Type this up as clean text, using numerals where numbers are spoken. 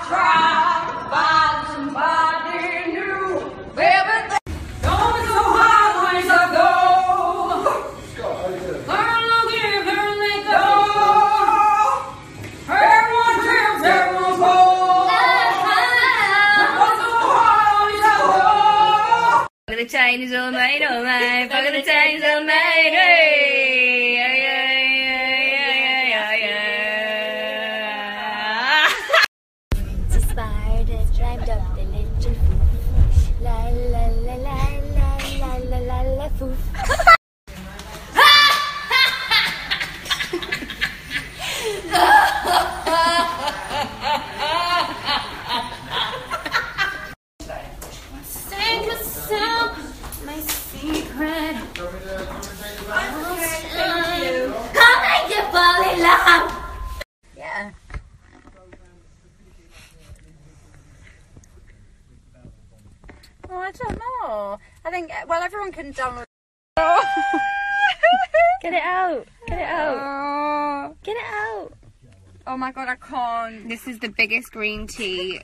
tried to find somebody new. Baby, don't be so hard when it's a go. Learn to give, learn to let go. Everyone trips, everyone falls. Don't be so hard when it's a go. Fuck the Chinese all night, all night. Fuck the Chinese all night, hey. It's a spider climbed up the little roof. La la la la la la la la la foof. Sing a song, my secret. Come make you fall in love. Yeah. Oh, I don't know. I think, well, everyone can download. Get it out. Get it out. Oh. Get it out. Oh my god, I can't. This is the biggest green tea.